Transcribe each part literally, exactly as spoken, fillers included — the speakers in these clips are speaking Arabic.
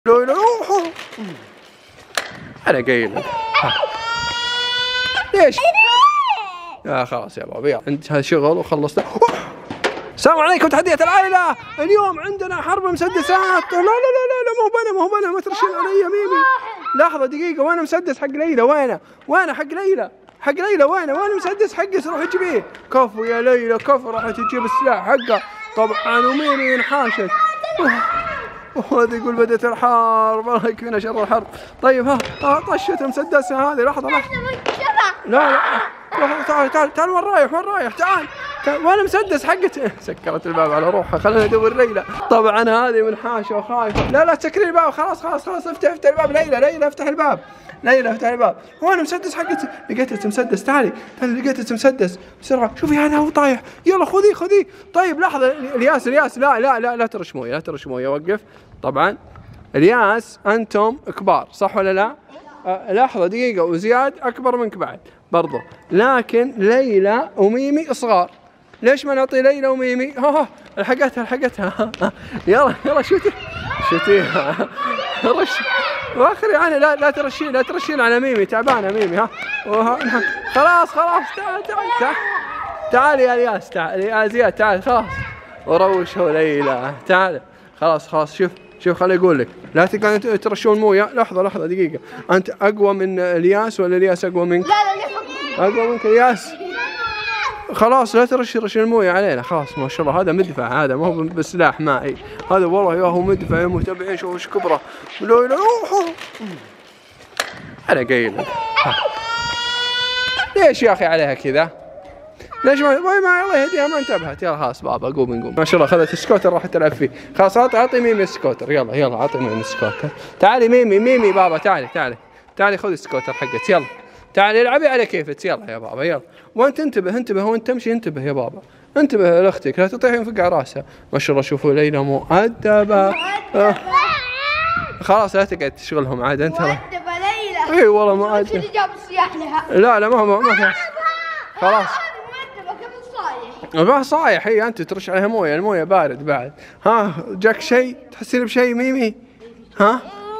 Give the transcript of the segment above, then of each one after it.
لا لا انا قايل لك ليش؟ يا خلاص يا بابا يلا انتهى شغل وخلصت. السلام عليكم تحدية العائلة، اليوم عندنا حرب مسدسات. لا لا لا لا لا مو بنا مو بنا، ما ترشين علي يا ميمي. لحظة دقيقة، وين مسدس حق ليلى؟ وينه؟ وينه حق ليلى؟ حق ليلى وينه؟ وين المسدس حقه؟ روحي جيبيه. كفو يا ليلى كفو، راحت تجيب السلاح حقه طبعا وميمي انحاشت. وهذا يقول بدت الحرب، الله يكفينا شر الحرب. طيب ها ها طشت مسدسها هذه. لحظة لحظة لا لا لحظة، تعال تعال تعال وين رايح وين رايح؟ تعال تعال وين المسدس حقته؟ سكرت الباب على روحها، خلينا ندور ليلى. طبعا هذه منحاشة وخايفة. لا لا تسكري الباب، خلاص خلاص خلاص افتح افتح الباب. ليلى ليلى افتح الباب، ليلى افتح الباب. وين المسدس حقته؟ لقيت مسدس. تعالي تعالي لقيت مسدس بسرعة. شوفي هذا هو طايح، يلا خذيه خذيه. طيب لحظة الياس الياس لا لا لا لا ترش موية لا ترش موية، وقف. طبعا الياس انتم كبار صح ولا لا؟ أه لحظة دقيقة، وزياد أكبر منك بعد برضو، لكن ليلى وميمي صغار. ليش ما نعطي ليلى وميمي؟ ها ها الحقتها الحقتها. يلا يلا شوتي شوتيها رش واخري يعني. لا لا ترشين لا ترشين على ميمي، تعبانة ميمي. ها وها خلاص خلاص تعال تعال تعال تعال يا الياس، تعال يا زياد تعال خلاص. وروشوا ليلى تعال خلاص خلاص. شوف شوف خليني اقول لك، لا تقعدون ترشون مويه. لحظه لحظه دقيقه، انت اقوى من الياس ولا الياس اقوى منك؟ لا لا اقوى منك الياس. خلاص لا ترش رش المويه علينا خلاص. ما شاء الله هذا مدفع، هذا ما هو بسلاح مائي، هذا والله يا هو مدفع يا متابعين. شوفوا ايش كبره. لا لا انا قايل لك ليش يا اخي عليها كذا؟ ليش ما ما الله يهديها ما انتبهت. يلا خلاص بابا قوم نقوم. ما شاء الله اخذت السكوتر راحت تلعب فيه. خلاص اعطي ميمي السكوتر. يلا يلا اعطي ميمي السكوتر. تعالي ميمي ميمي بابا تعالي تعالي تعالي خذي السكوتر حقك. يلا تعالي العبي على كيفك. يلا يا بابا يلا. وانت انتبه انتبه وانت تمشي انتبه يا بابا، انتبه لاختك لا تطيحين فقع راسها. ما شاء الله شوفوا ليلى مؤدبة. آه. خلاص لا تقعد تشغلهم عاد انت. مؤدبة ليلى. اي والله مؤدبة. اللي جاب السلاح لها. لا لا ما ما ما خلاص ما صايح. هي انت ترش عليها مويه، المويه بارد بعد. ها جاك شيء تحسين بشيء ميمي؟ ها؟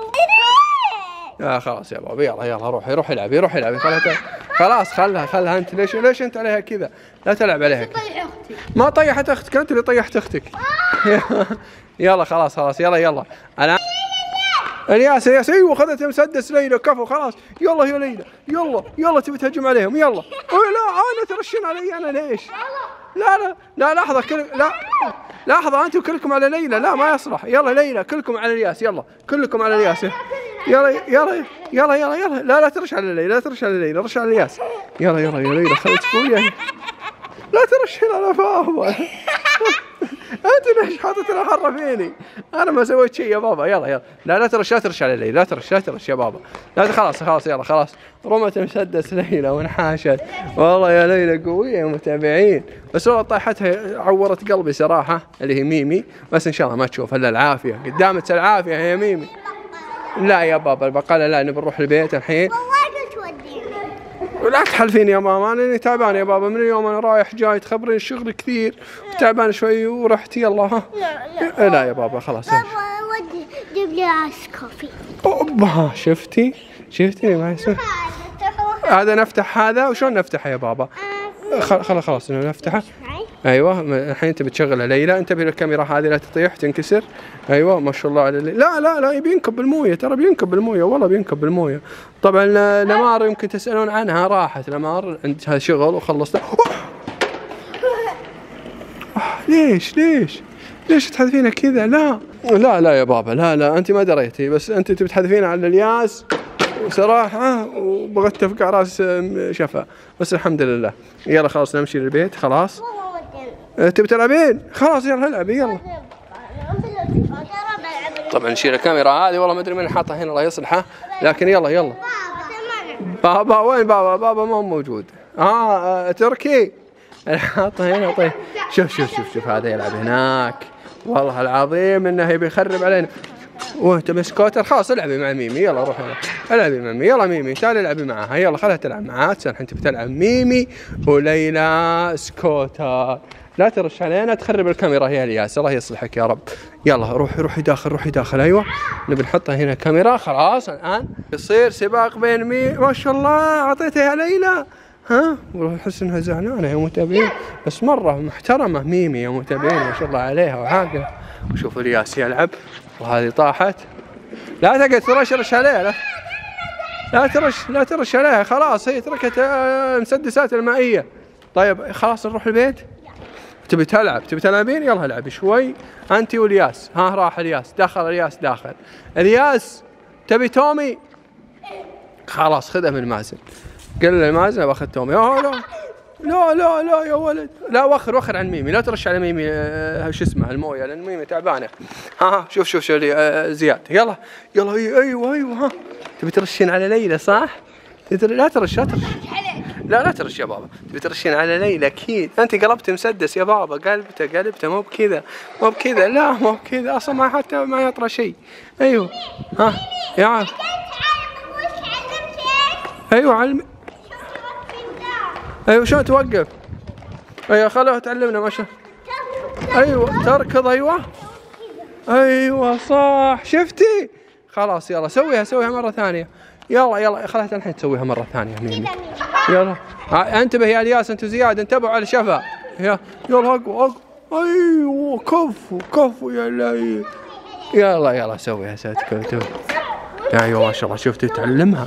لا خلاص يا بابا يلا يلا روحي روحي العبي روحي العبي. خلها خلاص خلها خلها. انت ليش ليش انت عليها كذا؟ لا تلعب عليها كذا. ما طيحت اختك، انت اللي طيحت اختك. يلا خلاص خلاص يلا يلا. انا الياس الياس ايوه اخذت مسدس ليلى كفو خلاص. يلا يا ليلى يلا يلا تبي تهجم عليهم يلا. لا انا ترشين علي انا ليش؟ لا لا لا لحظة كل لا لحظة انتم كلكم على ليلى. لا ما يصلح. يلا ليلى كلكم على الياس. يلا كلكم على الياس. يلا يلا يلا يلا يلا. لا لا ترش على ليلى لا ترش على ليلى رش على الياس. يلا يلا يا ليلى خليك قوية. لا ترشين على فاهمة. انت ليش حاطط الحرة فيني؟ انا ما سويت شيء يا بابا. يلا يلا لا لا ترش لا ترش على ليلى لا ترش لا ترش يا بابا. لا خلاص خلاص يلا خلاص. رمت مسدس ليلى وانحاشت. والله يا ليلى قوية يا متابعين، بس والله طايحتها عورت قلبي صراحة اللي هي ميمي. بس ان شاء الله ما تشوف الا العافية قدامك العافية يا ميمي. لا يا بابا البقالة لا نبي نروح البيت الحين. لا تحلفيني يا ماما انا تعبان يا بابا من اليوم انا رايح جاي تخبرين الشغل كثير وتعبان شوي ورحت. يلا ها لا لا, لا يا بابا خلاص. بابا ودي جيب لي ايس كوفي. اوبا شفتي شفتي ما يصير. هذا نفتح هذا وشلون نفتحه يا بابا؟ خلاص خلاص نفتحه. ايوه الحين تبي تشغل ليلى. انتبه للكاميرا هذه لا تطيح تنكسر. ايوه ما شاء الله على ليلى. لا لا لا بينكب بالمويه ترى بينكب بالمويه والله بينكب بالمويه. طبعا لمار يمكن تسالون عنها راحت لمار عندها شغل وخلصت. ليش ليش ليش تحذفينها كذا؟ لا لا لا يا بابا لا لا انت ما دريتي، بس انت تبي تحذفينها على الياس وصراحة وبغيت تفقع راس شفا. بس الحمد لله. يلا خلاص نمشي للبيت خلاص. تبي تلعبين؟ خلاص يلا العبي يلا. طبعا نشيل الكاميرا هذه والله ما ادري من حاطها هنا الله يصلحه، لكن يلا يلا. بابا وين بابا؟ بابا ما هو موجود. اه تركي حاطها هنا. طيب شوف شوف شوف شوف هذا يلعب هناك والله العظيم انه يبي يخرب علينا. وانت بسكوتر خلاص العبي مع ميمي. يلا روحي العبي مع ميمي. يلا ميمي تعالي العبي معاها. يلا خلها تلعب معاها. الحين تبي تلعب ميمي وليلى سكوتر. لا ترش علينا تخرب الكاميرا يا الياس، الله يصلحك يا رب. يلا روحي روحي داخل روحي داخل. ايوه نبي نحطها هنا كاميرا. خلاص الان يصير سباق بين مي. ما شاء الله اعطيتها يا ليلى. ها والله احس انها زعلانه يا متابعين، بس مره محترمه ميمي يا متابعين ما شاء الله عليها وعاقله. وشوفوا الياس يلعب وهذه طاحت. لا تقعد ترشرش عليها، لا لا ترش لا ترش عليها، خلاص هي تركت المسدسات المائيه. طيب خلاص نروح البيت. تبي تلعب تبي تلعبين؟ يلا العبي شوي انت والياس. ها راح الياس دخل الياس داخل. الياس تبي تومي؟ خلاص خذها من مازن. قل لمازن باخذ تومي. لا لا لا لا يا ولد لا وخر وخر عن ميمي، لا ترش على ميمي آه شو اسمها المويه لان ميمي تعبانه. ها ها شوف شوف شوف آه زياد يلا يلا ايوه ايوه. ها تبي ترشين على ليلى صح؟ لا ترش لا ترش لا لا ترش يا بابا. تبي ترشين على ليلى اكيد. انت قلبت مسدس يا بابا، قلبته قلبته مو بكذا مو بكذا. لا مو بكذا اصلا ما حتى ما يطرى شيء. ايوه ها يا عم ايوه علمي. ايوه شلون توقف؟ ايوه خلوها تعلمنا ما شاء الله. ايوه تركض. ايوه ايوه صح شفتي؟ خلاص يلا سويها سويها مره ثانيه. يلا يلا خلها الحين تسويها مره ثانيه ميمي. يلا انتبه يا الياس انت وزياد انتبهوا على الشفا. يلا يلا اقوى اقوى. ايوه كفو كفو يا ليلى. يلا يلا سويها سويها. ايوه ما شاء الله شفتي تعلمها.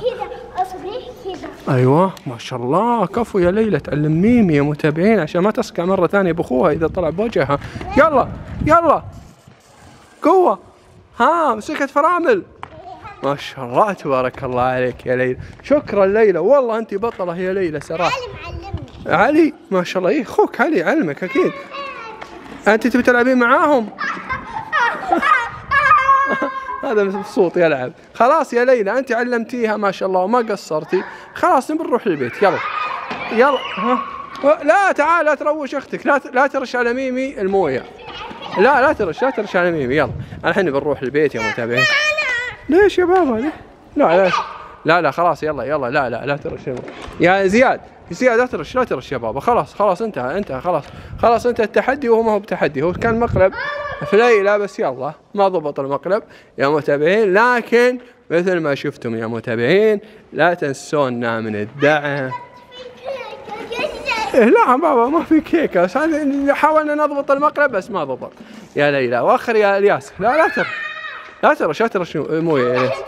ايوه ما شاء الله كفو يا ليلى تعلم ميمي يا متابعين عشان ما تسكع مره ثانيه باخوها اذا طلع بوجهها. يلا يلا قوه. ها مسكت فرامل. ما شاء الله تبارك الله عليك يا ليلى. شكرا ليلى والله انت بطله يا ليلى صراحه. علي ما شاء الله. ايه اخوك علي علمك اكيد. انت تبي تلعبين معاهم؟ هذا مبسوط يلعب. خلاص يا ليلى انت علمتيها ما شاء الله وما قصرتي. خلاص نبي نروح للبيت. يلا يلا ها لا تعال لا تروش اختك. لا لا ترش على ميمي المويه. لا لا ترش لا ترش على ميمي. يلا الحين بنروح البيت يا متابعين. ليش يا بابا ليه؟ لا لا لا لا خلاص يلا يلا لا لا لا ترش يا زياد. زياد لا ترش لا ترش يا بابا. خلاص خلاص انتهى انتهى خلاص خلاص انت التحدي وهو ما هو بتحدي. هو كان مقلب في ليلى بس يلا ما ضبط المقلب يا متابعين. لكن مثل ما شفتم يا متابعين لا تنسونا من الدعم. إيه لا بابا ما في كيكه بس حاولنا نضبط المقلب بس ما ضبط يا ليلى. واخر يا الياس لا لا ترش لا ترش لا ترش مويه يا الياس.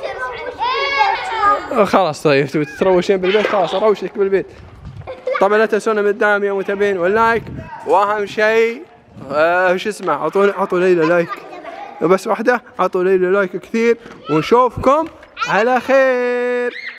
خلاص طيب تبي تروشين بالبيت خلاص اروشك بالبيت. طبعا لا تنسونا من الدعم يا متابعين واللايك واهم شيء آه شو اسمه اعطوني اعطوا ليلى لايك بس واحده. اعطوا ليلى لايك كثير ونشوفكم على خير.